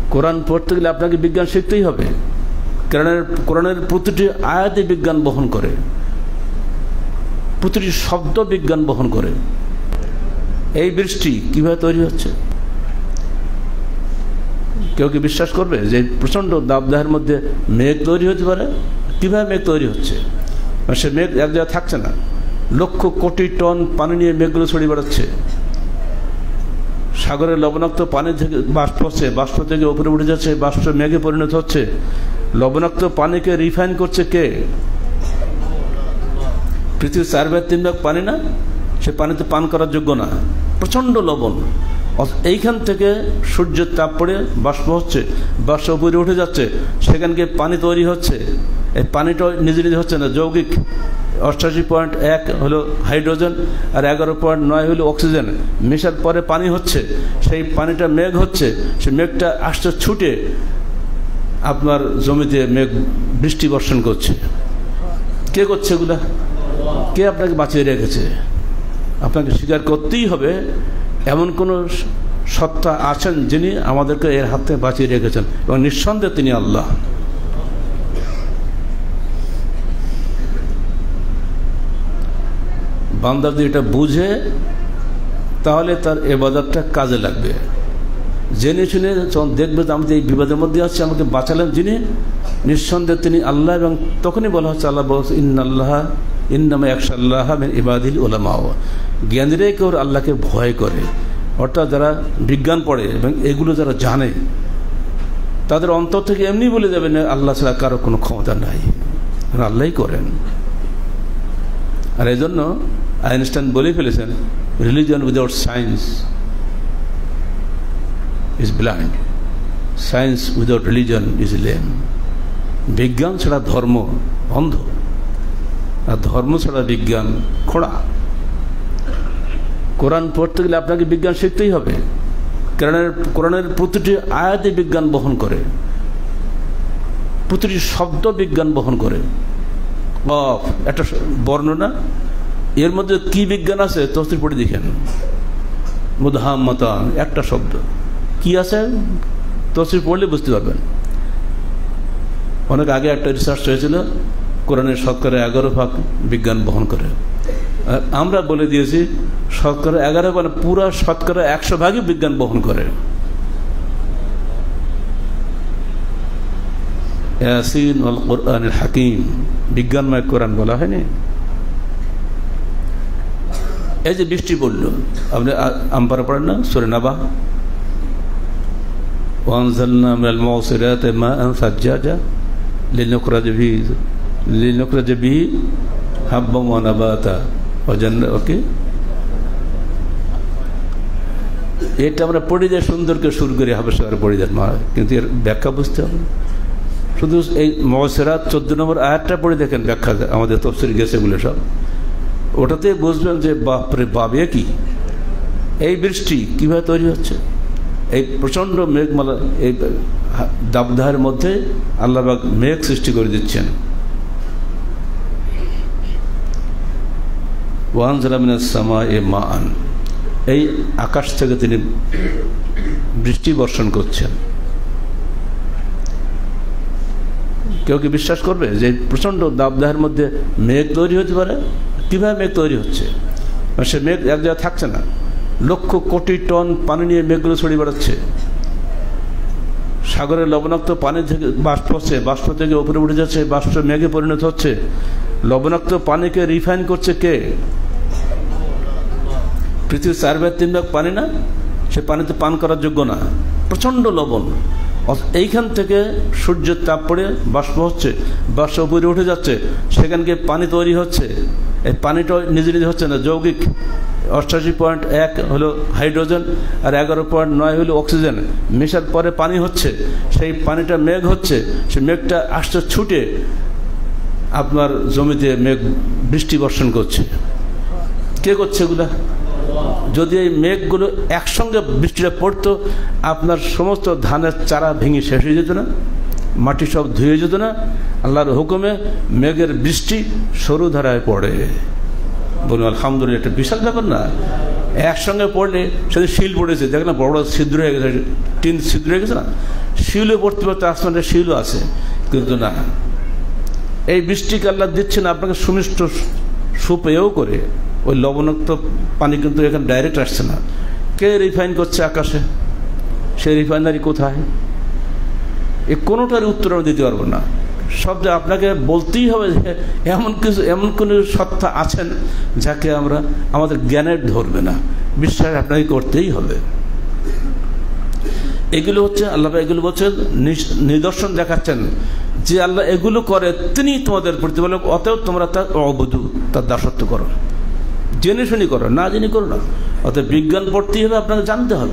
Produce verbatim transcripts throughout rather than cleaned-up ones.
কোরআন পড়তে গেলে আপনাকে বিজ্ঞান শিখতেই হবে। কোরআনের কোরআনের প্রতিটি আয়াতে বিজ্ঞান বহন করে, প্রতিটি শব্দ বিজ্ঞান বহন করে। এই বৃষ্টি কিভাবে তৈরি হচ্ছে? কেউ কি বিশ্বাস করবে যে প্রচণ্ড দাবদাহের মধ্যে মেঘ তৈরি হতে পারে? কীভাবে মেঘ তৈরি হচ্ছে? সে মেঘ এক জায়গায় থাকছে না, লক্ষ কোটি টন পানি নিয়ে মেঘগুলো ছড়িয়ে বেড়াচ্ছে। সাগরের লবণাক্ত পানি থেকে বাষ্প হচ্ছে, বাষ্প থেকে উপরে উঠে যাচ্ছে, বাষ্প মেঘে পরিণত হচ্ছে। লবণাক্ত পানিকে রিফাইন করছে কে? পৃথিবীর চার ভাগ তিন ভাগ পানি না, সে পানিতে পান করার যোগ্য না, প্রচণ্ড লবণ। এইখান থেকে সূর্যের তাপ পড়ে বাষ্প হচ্ছে, বাষ্প উপরে উঠে যাচ্ছে, সেখানকে পানি তৈরি হচ্ছে। এই পানিটা নিজে নিজে হচ্ছে না, যৌগিক। অষ্টাশি পয়েন্ট এক হলো হাইড্রোজেন আর এগারো পয়েন্ট নয় হলো অক্সিজেন, মেশার পরে পানি হচ্ছে। সেই পানিটা মেঘ হচ্ছে, সেই মেঘটা আসছে ছুটে আপনার জমিতে মেঘ বৃষ্টি বর্ষণ করছে। কে করছে এগুলা? কে আপনাকে বাঁচিয়ে রেখেছে? আপনাকে স্বীকার করতেই হবে এমন কোনো সত্তা আছেন যিনি আমাদেরকে এর হাত থেকে বাঁচিয়ে রেখেছেন, এবং নিঃসন্দেহে তিনি আল্লাহ। বান্দা যদি এটা বুঝে তাহলে তার ইবাদতটা কাজে লাগবে। জেনে শুনে যখন দেখবে যে আমি এই বিবাদের মধ্যে আছি, আমাকে বাঁচালেন যিনি, নিঃসন্দেহে তিনি আল্লাহ। এবং তখনই বলা হচ্ছে, আল্লাহ বলছে ইন্নাল্লাহ ইন্নামা ইয়াখশাল্লাহ মিন ইবাদিল উলামা, জ্ঞানীরাই কেউ আল্লাহকে ভয় করে। অর্থাৎ যারা বিজ্ঞান পড়ে এবং এগুলো যারা জানে, তাদের অন্তর থেকে এমনি বলে যাবে না আল্লাহ ছাড়া কারো কোনো ক্ষমতা নাই, আল্লাহই করেন। আর এই জন্য আইনস্টাইন বলে ফেলেছেন, religion without science is blind, science without religion is lame. বিজ্ঞান ছাড়া ধর্ম অন্ধ, আর ধর্ম ছাড়া বিজ্ঞান খোঁড়া। কোরআন পড়তে গেলে আপনাকে বিজ্ঞান শিখতেই হবে। কোরআনের কোরআনের প্রতিটি আয়াতে বিজ্ঞান বহন করে, প্রতিটি শব্দ বিজ্ঞান বহন করে। অফ একটা বর্ণনা, এর মধ্যে কি বিজ্ঞান আছে তফসির পড়ে দেখেন। মুদহাম্মাতান একটা শব্দ কি আছে, তফসির পড়লে বুঝতে পারবেন। অনেক আগে একটা রিসার্চ হয়েছিল, কোরআনের শতকরা এগারো ভাগ বিজ্ঞান বহন করে। আর আমরা বলে দিয়েছি শতকরা এগারো মানে পুরা শতকরা একশো ভাগই বিজ্ঞান বহন করে। ইয়াসিন ওয়াল কুরআনিল হাকিম, বিজ্ঞানময় কোরআন বলা হয়নি। এই যে বৃষ্টি পড়ল, আপনি আমপারা পড়েন না সূরা নাবা, ওয়ানজালনা মিনাল মুসিরাতি মাআন সাজ্জাজা লিনুখরিজ বিহি লিনুখরিজ বিহি হাব্বান ওয়া নাবাতা ওয়া জান্নাত। ওকে, এটা আমরা পড়ে যাই সুন্দরকে সুর করে হবে সবার পড়ে যান মা, কিন্তু এর ব্যাখ্যা বুঝতে হবে। শুধু এই মুসিরাত চোদ্দ নম্বর আয়াতটা পড়ে দেখেন, ব্যাখ্যা আমাদের তফসির গেছে এগুলো সব, ওটাতে বুঝবেন যে বাপরে বাপ এ কি, এই বৃষ্টি কীভাবে তৈরি হচ্ছে। এই প্রচণ্ড মেঘমালা, এই দাবদাহের মধ্যে আল্লাহ পাক মেঘ সৃষ্টি করে দিচ্ছেন। ওয়ানজালা মিনাস সামাই মাআন, এই আকাশ থেকে তিনি বৃষ্টি বর্ষণ করছেন। কেউ কি বিশ্বাস করবে যে প্রচণ্ড দাবদাহের মধ্যে মেঘ তৈরি হতে পারে? কীভাবে মেঘ তৈরি হচ্ছে? সে মেঘ এক জায়গায় থাকছে না, লক্ষ কোটি টন পানি নিয়ে মেঘগুলো ছড়িয়ে বেড়াচ্ছে। সাগরের লবণাক্ত পানি থেকে বাষ্প হচ্ছে, বাষ্প থেকে উপরে উঠে যাচ্ছে, বাষ্প মেঘে পরিণত হচ্ছে। লবণাক্ত পানিকে রিফাইন করছে কে? পৃথিবীর চার ভাগ তিন ভাগ পানি না, সে পানিতে পান করার যোগ্য না, প্রচণ্ড লবণ। এইখান থেকে সূর্যের তাপ পড়ে বাষ্প হচ্ছে, বাষ্প উপরে উঠে যাচ্ছে, সেখানকে পানি তৈরি হচ্ছে। এই পানিটা নিজে নিজে হচ্ছে না, যৌগিক। অষ্টাশি পয়েন্ট এক হলো হাইড্রোজেন আর এগারো পয়েন্ট নয় হলো অক্সিজেন, মেশার পরে পানি হচ্ছে। সেই পানিটা মেঘ হচ্ছে, সেই মেঘটা আসছে ছুটে আপনার জমিতে মেঘ বৃষ্টি বর্ষণ করছে। কে করছে এগুলা? যদি এই মেঘগুলো একসঙ্গে বৃষ্টিটা পড়তো, আপনার সমস্ত ধানের চারা ভেঙে শেষ হয়ে যেত না, মাটি সব ধুয়ে যেত না। আল্লাহর হুকুমে মেঘের বৃষ্টি সরু ধারায় পড়ে। বলুন আলহামদুলিল্লাহ, একটা বিশাল ব্যাপার না? একসঙ্গে পড়লে সেদিন শিল পড়েছে, দেখ না বড় বড় ছিদ্র হয়ে গেছে, টিন ছিদ্র হয়ে গেছে না, শিলও পড়তে পড়তে আসমানের শিলও আছে। কিন্তু না, এই বৃষ্টিকে আল্লাহ দিচ্ছেন আপনাকে সুমিষ্ট সুপেয়ও করে। ওই লবণাক্ত পানি কিন্তু এখানে ডাইরেক্ট আসছে না। কে রিফাইন করছে আকাশে? সেই রিফাইনারি কোথায়? এ কোনোটার উত্তর আমি দিতে পারবো না। সব যে আপনাকে বলতেই হবে যে এমন কিছু, এমন কোনো সত্তা আছেন যাকে আমরা আমাদের জ্ঞানের ধরবে না, বিশ্বাস আপনাকে করতেই হবে। এগুলো হচ্ছে আল্লাহ, এগুলো বলছেন নিদর্শন দেখাচ্ছেন যে আল্লাহ এগুলো করে, তিনি তোমাদের প্রতিপালক, অতএব তোমরা তার অবধূ, তার দাসত্ব করো, জেনে শুনি করো, না জেনে করো না। অতএব বিজ্ঞান পড়তেই হবে, আপনাকে জানতে হবে।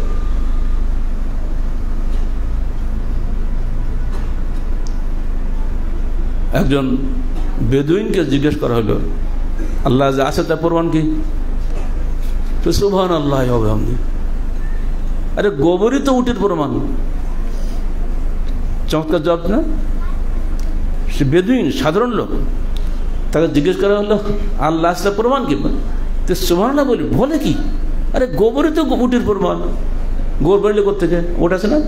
একজন বেদুইনকে জিজ্ঞেস করা হলো, আল্লাহ যে আছে তার প্রমাণ কি? তো সুবহানাল্লাহ হবে আমি, আরে গোবরই তো উটের প্রমাণ। চমৎকার জবাব না? সে বেদুইন, সাধারণ লোক, তাকে জিজ্ঞেস করা হলো আল্লাহ আছে তার প্রমাণ কি? তো সুবহানাল্লাহ বলি, বলে কি? আরে গোবরই তো উটের প্রমাণ। গোবর বেরলে কোত্থেকে? ওট আছে না?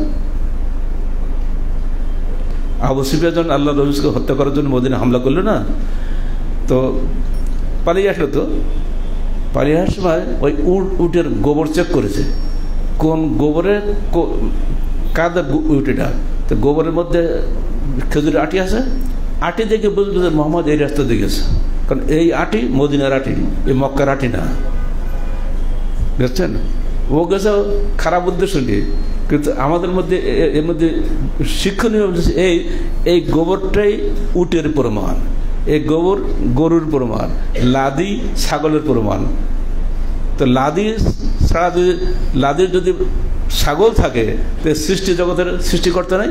আবু সুফিয়ান যখন আল্লাহ রসুলকে হত্যা করার জন্য মদিনা হামলা করলো না, তো পালিয়ে আসলো। তো পালিয়ে আসার সময় ওই উট উটের গোবর চেক করেছে, কোন গোবরের কাদা উটেটা। তো গোবরের মধ্যে খেজুরের আটি আছে, আটি দেখে বুঝলো যে মোহাম্মদ এই রাস্তা দেখেছে, কারণ এই আটি মদিনার আটি, এই মক্কার আটি না। বুঝছেন? ও গেছে খারাপ উদ্দেশ্য নিয়ে, কিন্তু আমাদের মধ্যে এর মধ্যে শিক্ষণীয় এই এই গোবরটাই উটের প্রমাণ, এই গোবর গরুর প্রমাণ, লাদি ছাগলের প্রমাণ। তো লাদি ছাড়া যদি লাদির যদি ছাগল থাকে, তো সৃষ্টি জগতের সৃষ্টিকর্তা নাই?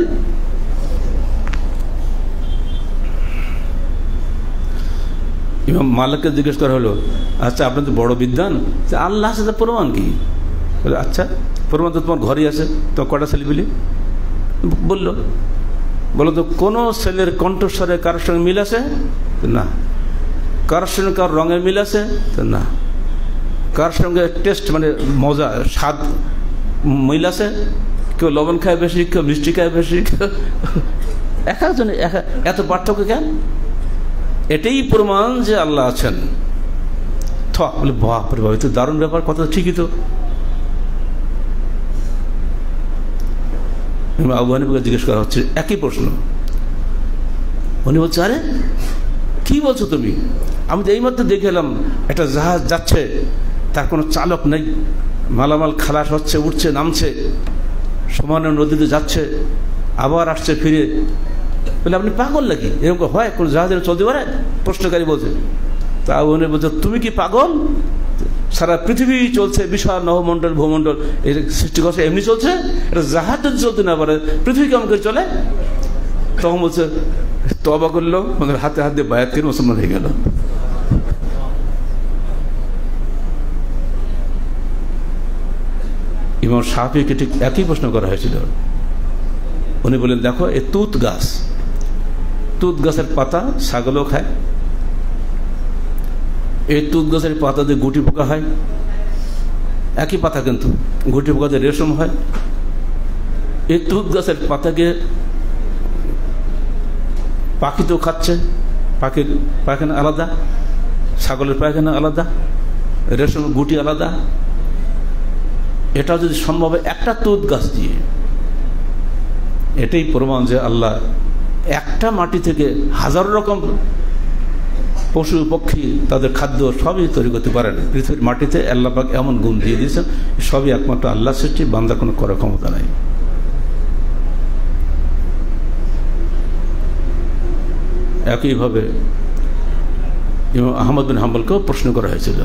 ইমাম মালিককে জিজ্ঞেস করা হলো, আচ্ছা আপনি তো বড় বিদ্বান, আল্লাহ আছে তার প্রমাণ কি? আচ্ছা প্রমাণ তো তোমার ঘরেই আছে, তোমার কটা ছেলে পেলে? বললো, বলো তো কোনো ছেলের কণ্ঠস্বরে কারোর সঙ্গে মিল আছে? না। কারোর সঙ্গে কারোর রঙে মিল আছে? না। কারোর সঙ্গে টেস্ট মানে মজা স্বাদ মিল আছে? কেউ লবণ খায় বেশি, কেউ মিষ্টি খায় বেশি, এক একজন এত পার্থক্য কেন? এটাই প্রমাণ যে আল্লাহ আছেন। থ বলে বাপরে বাবা, তো দারুণ ব্যাপার, কথা ঠিকই তো। আবু হানিফাকে জিজ্ঞেস করা হচ্ছে একই প্রশ্ন। উনি বলছে, আরে কি বলছো তুমি? আমি তো এইমাত্র দেখে এলাম একটা জাহাজ যাচ্ছে, তার কোনো চালক নেই, মালামাল খালাস হচ্ছে, উঠছে নামছে, সমানে নদীতে যাচ্ছে, আবার আসছে ফিরে। বলে আপনি পাগল নাকি? এরকম হয়? কোন জাহাজের চলতে পারে? প্রশ্নকারী বলছে। তা আবু হানিফা বলছে, তুমি কি পাগল? সারা পৃথিবী চলছে, বিশাল নভমণ্ডল ভূমণ্ডল এর সৃষ্টি করছে, এমনি চলছে। এটা জাহাজ যদি চলতে না পারে, পৃথিবী কেমন করে চলে? তখন বলছে, তওবা করলো, আমাদের হাতে হাত দিয়ে বায়াত করে মুসলমান হয়ে গেল। ইমাম শাফিকে ঠিক একই প্রশ্ন করা হয়েছিল। উনি বলেন, দেখো এ তুত গাছ, তুত গাছের পাতা ছাগলও খায়, এই তুত গাছের পাতা দিয়ে গুটি পোকা হয়, একই পাতা কিন্তু গুটি পোকা দিয়ে রেশম হয়। এই তুত গাছের পাতাকে পাখি তো খাচ্ছে, পাখির পায়খানা আলাদা, ছাগলের পায়খানা আলাদা, রেশম গুটি আলাদা। এটা যদি সম্ভব হয় একটা তুত গাছ দিয়ে, এটাই প্রমাণ যে আল্লাহ একটা মাটি থেকে হাজার রকম পশু পক্ষী তাদের খাদ্য সবই তৈরি করতে পারেন। পৃথিবীর মাটিতে আল্লাহ পাক এমন গুণ দিয়ে দিয়েছেন, সবই একমাত্র আল্লাহ সৃষ্টি, বান্দার কোনো করার ক্ষমতা নাই। একইভাবে ইমাম আহমদ বিন হাম্বলকেও প্রশ্ন করা হয়েছিল।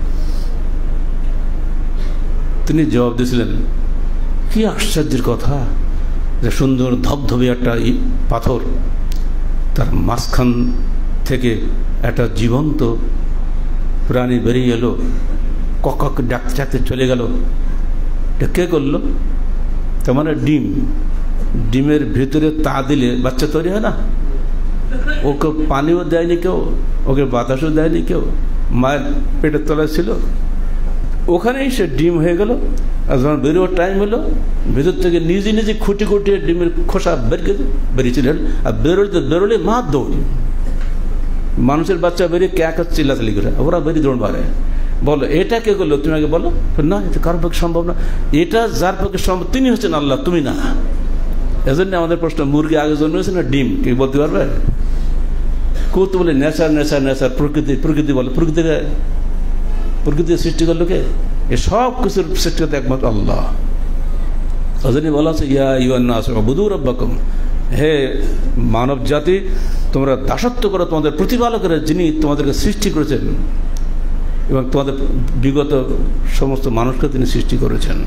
তিনি জবাব দিয়েছিলেন, কি আশ্চর্যের কথা যে সুন্দর ধবধবে একটা পাথর, তার মাঝখান থেকে একটা জীবন্ত প্রাণী বেরিয়ে এলো, কক ডাকতে ডাকতে চলে গেল। এটা কে করলো? তার মানে ডিম, ডিমের ভিতরে তা দিলে বাচ্চা তৈরি হয় না? ওকে পানিও দেয়নি কেউ, ওকে বাতাসও দেয়নি কেউ, মায়ের পেটের তলায় ছিল, ওখানেই সে ডিম হয়ে গেল। আর যখন বেরোবার টাইম হলো, ভেতর থেকে নিজে নিজে খুঁটি খুঁটিয়ে ডিমের খোসা বেরিয়ে বেরিয়েছিলেন। আর বেরোতে বেরোলে মা দৌড়, মানুষের বাচ্চা বেরিয়ে ক্যাক চিল্লাচালি করে, ওরা বেরিয়ে দৌড় মারে। বলো এটা কে করলো? তুমি আগে বলো না, এটা কারোর পক্ষে সম্ভব না। এটা যার পক্ষে সম্ভব তিনি হচ্ছেন আল্লাহ, তুমি না। এজন্য আমাদের প্রশ্ন, মুরগি আগে জন্মেছে না ডিম? কে বলতে পারবে? কত বলে নেচার নেচার নেচার, প্রকৃতি প্রকৃতি বলে। প্রকৃতির প্রকৃতির সৃষ্টি করলো কে? এ সব কিছুর সৃষ্টি করতে একমাত্র আল্লাহ। ওজন্য বলা আছে ইয়া আইয়ুহান্নাস উবুদু রাব্বাকুম, হে মানব জাতি তোমরা দাসত্ব করো তোমাদের প্রতিপালকের, যিনি তোমাদেরকে সৃষ্টি করেছেন এবং তোমাদের বিগত সমস্ত মানুষকে তিনি সৃষ্টি করেছেন।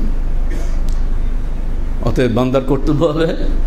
অতএব বান্দার কর্তব্য হবে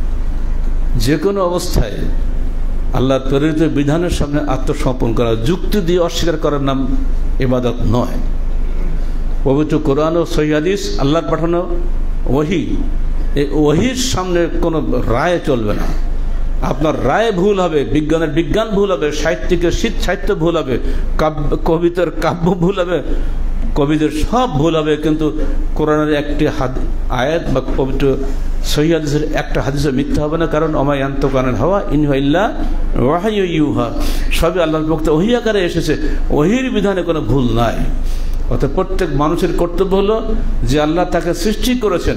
যে কোনো অবস্থায় আল্লাহর প্রেরিত বিধানের সামনে আত্মসমর্পণ করা। যুক্তি দিয়ে অস্বীকার করার নাম ইবাদত নয়। পবিত্র কোরআন ও সহিহ হাদিস, আল্লাহর পাঠানো ওহী, এই ওহীর সামনে কোনো রায় চলবে না। আপনার রায় ভুল হবে, বিজ্ঞানের বিজ্ঞান ভুল হবে, সাহিত্যিকের সাহিত্য ভুল হবে, কাব্য কবিতার কাব্য ভুল হবে, কবিদের সব ভুল হবে, কিন্তু কোরআনের একটি আয়াত বা পবিত্র সহিহ হাদিসের একটা হাদিসও মিথ্যা হবে না। কারণ ওমা ইয়ানতিকু আনিল হাওয়া ইন হুয়া ইল্লা ওয়াহয়ুন ইউহা, সবই আল্লাহর পক্ষ থেকে ওহী আকারে এসেছে, ওহীর বিধানে কোনো ভুল নাই। অর্থাৎ প্রত্যেক মানুষের কর্তব্য হলো যে আল্লাহ তাকে সৃষ্টি করেছেন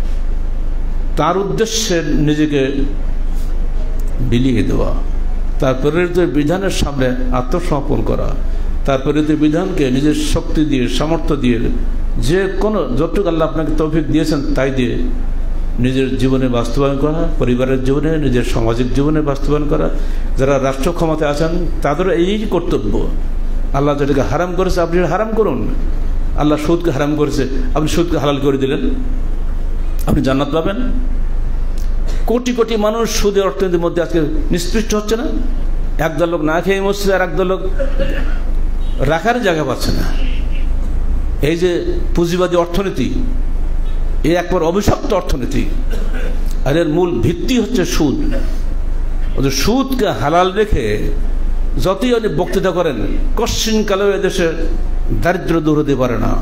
তার উদ্দেশ্যে নিজেকে বিলিয়ে দেওয়া, তার প্রেরিত বিধানের সামনে আত্মসমর্পণ করা, তার প্রেরিত বিধানকে নিজের শক্তি দিয়ে সামর্থ্য দিয়ে যে কোনো যতটুকু আল্লাহ আপনাকে তৌফিক দিয়েছেন তাই দিয়ে নিজের জীবনে বাস্তবায়ন করা, পরিবারের জীবনে, নিজের সামাজিক জীবনে বাস্তবায়ন করা। যারা রাষ্ট্র ক্ষমতায় আছেন তাদেরও এই কর্তব্য। আল্লাহ যেটাকে হারাম করেছে আপনি হারাম করুন। আল্লাহ সুদকে হারাম করেছে, আপনি সুদকে হালাল করে দিলেন, আপনি জান্নাত পাবেন। কোটি কোটি মানুষ সুদের অর্থনীতির মধ্যে আজকে নিষ্পৃষ্ট হচ্ছে না? একদল লোক না খেয়ে মরছে, আর একদল লোক রাখার জায়গা পাচ্ছে না। এই যে পুঁজিবাদী অর্থনীতি, এই একবার অভিশপ্ত অর্থনীতি, আর এর মূল ভিত্তি হচ্ছে সুদ। ওদের সুদকে হালাল রেখে যতই আপনি বক্তৃতা করেন, কশ্চিনকালেও এদেশে দারিদ্র্য দূর হতে পারে না।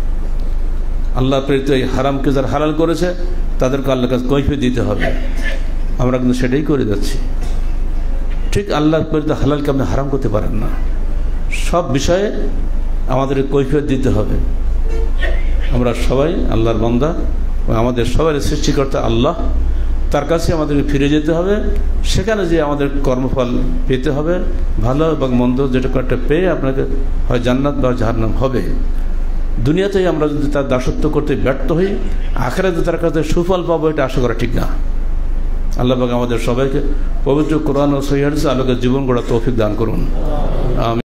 আল্লাহ প্রেরিত এই হারামকে যারা হালাল করেছে তাদেরকে আল্লাহর কাছে কৈফিয়ত দিতে হবে। আমরা কিন্তু সেটাই করে যাচ্ছি। ঠিক আল্লাহ প্রেরিত হালালকে আপনি হারাম করতে পারেন না। সব বিষয়ে আমাদের কৈফিয়ত দিতে হবে। আমরা সবাই আল্লাহর বান্দা, আমাদের সবাই সৃষ্টিকর্তা আল্লাহ, তার কাছে আমাদেরকে ফিরে যেতে হবে। সেখানে যে আমাদের কর্মফল পেতে হবে, ভালো এবং মন্দ যেটা একটা পেয়ে আপনাকে হয় জান্নাত বা জাহান্নাম হবে। দুনিয়াতেই আমরা যদি তার দাসত্ব করতে ব্যর্থ হই, আখিরাতে তার কাছে সুফল পাবো এটা আশা করা ঠিক না। আল্লাহ পাক আমাদের সবাইকে পবিত্র কোরআন ও সহিহ হাদিসের আলোকে জীবন গড়ার তৌফিক দান করুন।